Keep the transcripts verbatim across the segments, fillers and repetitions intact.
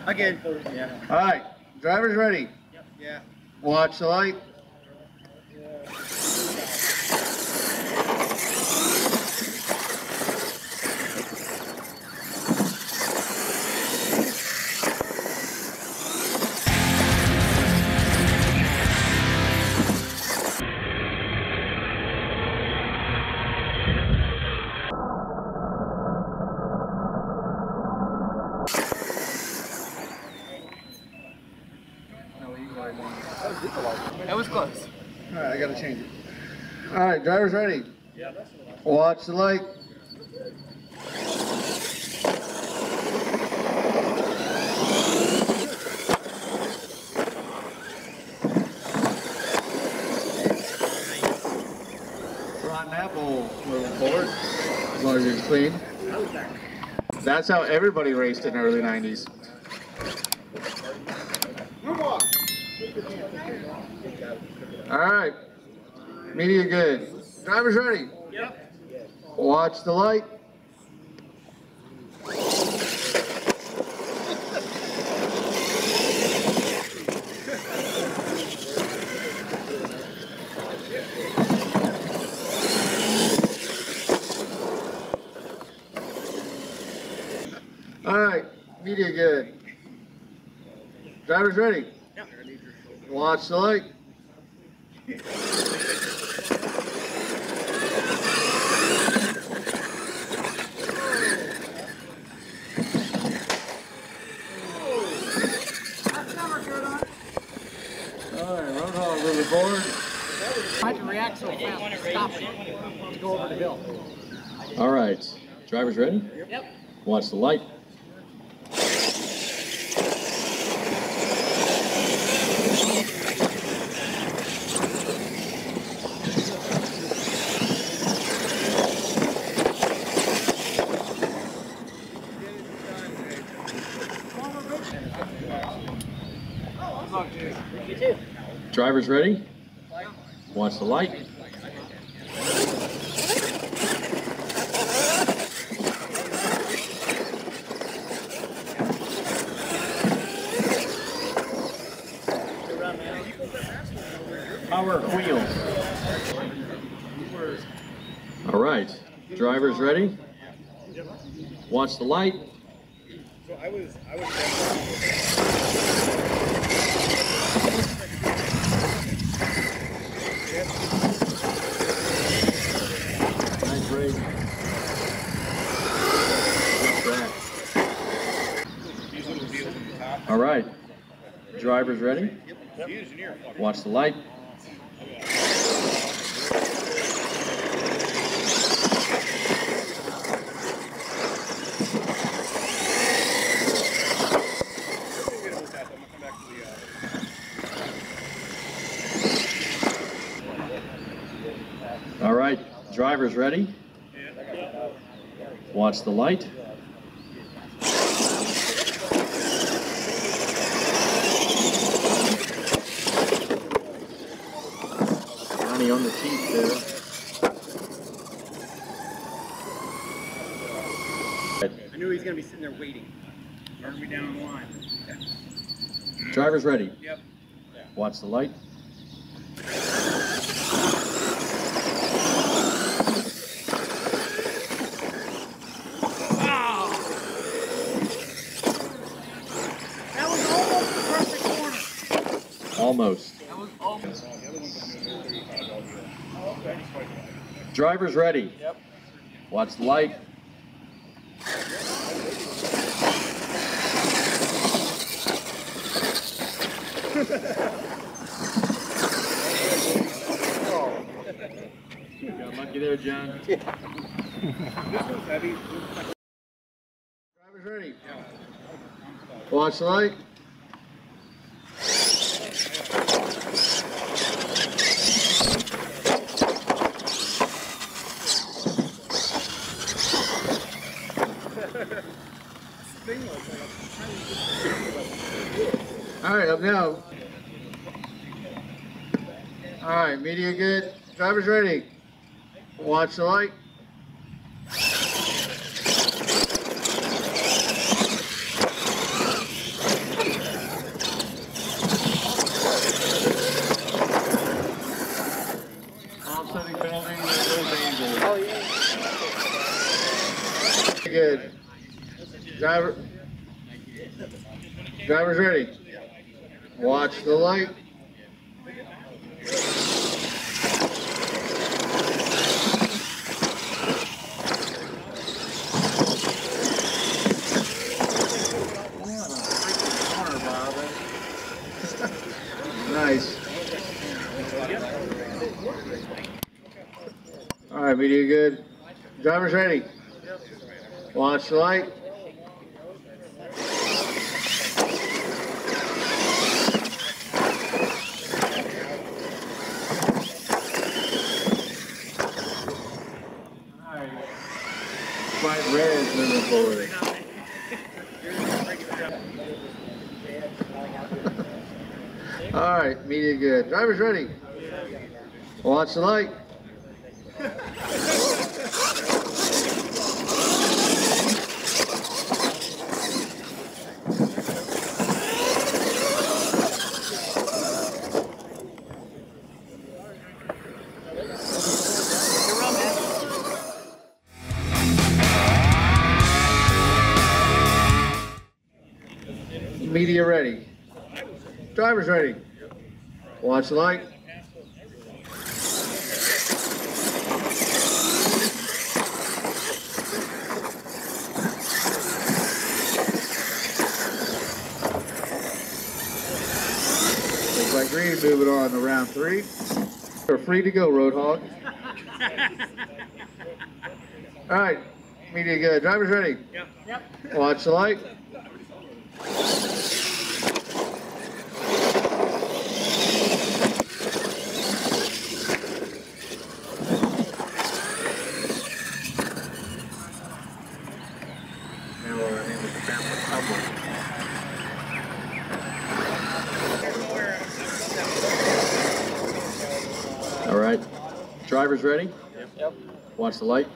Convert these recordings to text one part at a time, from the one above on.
Again. Yeah. All right, drivers ready. Yep. Yeah. Watch the light. That was close. All right, I gotta change it. All right, drivers ready. Yeah. Watch the light. Rotten apple moving forward, as long as it's clean. That's how everybody raced in the early nineties. All right, media good. Drivers ready? Yep. Watch the light. All right, media good. Drivers ready? Yep. Watch the light. Moving forward. I had to react so fast. Stop it. To go over the hill. All right, drivers ready? Yep. Watch the light. You too. Drivers ready? Watch the light. Power wheels. All right, drivers ready? Watch the light. So I was, I was. Nice race. Good track. All right, drivers ready? Watch the light. All right, drivers ready? Watch the light. Johnny on the teeth there. I knew he was going to be sitting there waiting. Turn me down the line. Drivers ready? Yep. Watch the light. That was almost the perfect corner. Almost. That was almost. Drivers ready? Yep. Watch the light. Got lucky there, John. This one's heavy. Drivers ready? Watch the light. All right, up now. All right, media good. Drivers ready. Watch the light. Driver. Driver's ready. Watch the light. Nice. All right, media good. Driver's ready. Watch the light. Bright red is moving forward. All right, media good. Driver's ready. Watch the light. Media ready. Driver's ready. Watch the light. Looks like green moving on to round three. We're free to go, Roadhog. All right, media good. Driver's ready. Yep. Yep. Watch the light. Now we're in with the family couple. All right. Driver's ready? Yep. Watch the light.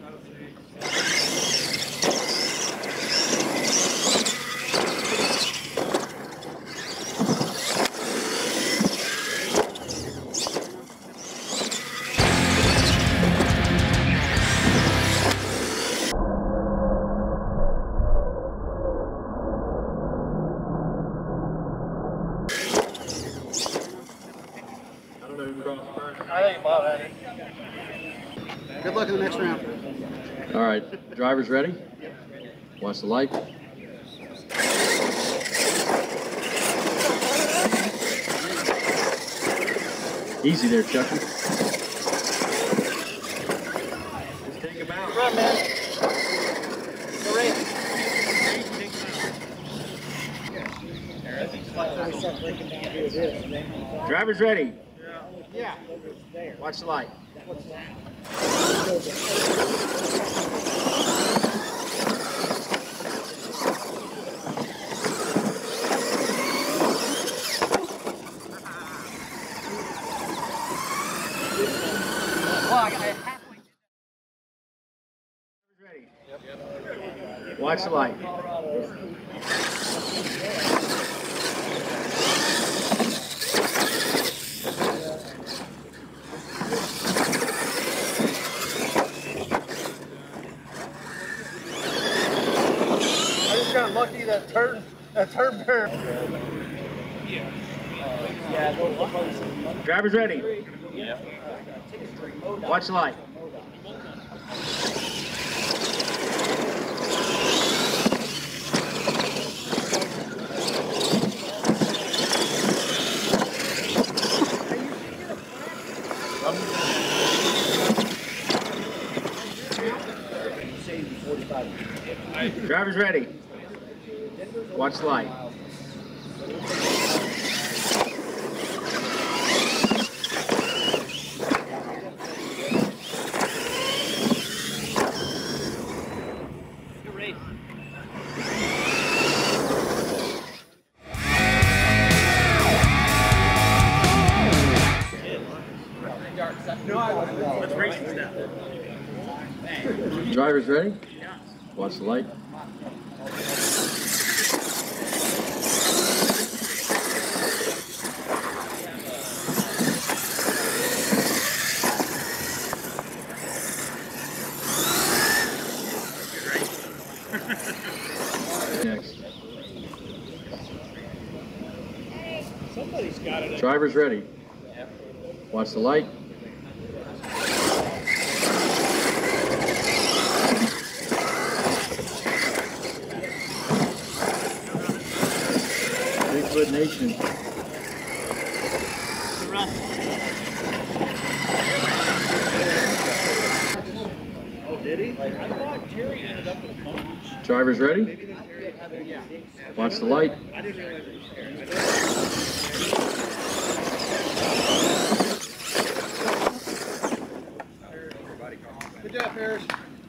Good luck in the next round. All right. Driver's ready? Watch the light. Easy there, Chucky. Just take him out. Run, man. Go race. Driver's ready. Yeah. Watch the light. Well, I got halfway. Ready. Watch the light. I just got lucky that turn, that turn bear. Driver's ready. Watch the light. Driver's ready. Watch the light. Good race. Let's race this now. Driver's ready? Watch the light. Next. Somebody's got it. Drivers ready. Watch the light. Bigfoot Nation. Oh, did he? I thought Terry ended up with a punch. Drivers ready. Watch the light. I didn't realize it was Terry. Good job, Harris.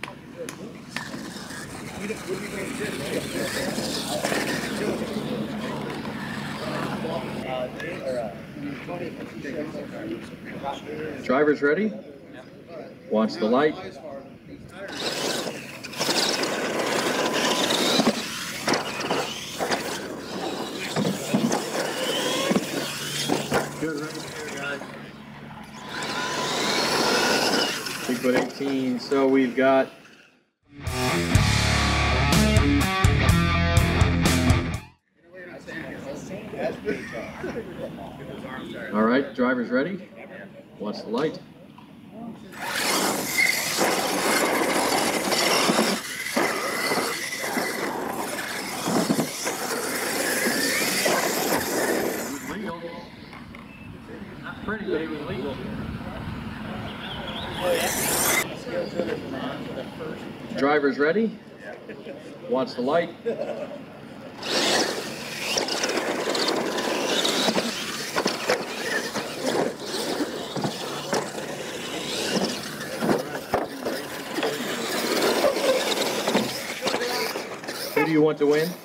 Drivers ready. Watch the light. Good race here, guys. Bigfoot eighteen. So we've got all right, drivers ready. Watch the light. Legal. Not pretty, but it was legal. Drivers ready. Watch the light. Who do you want to win?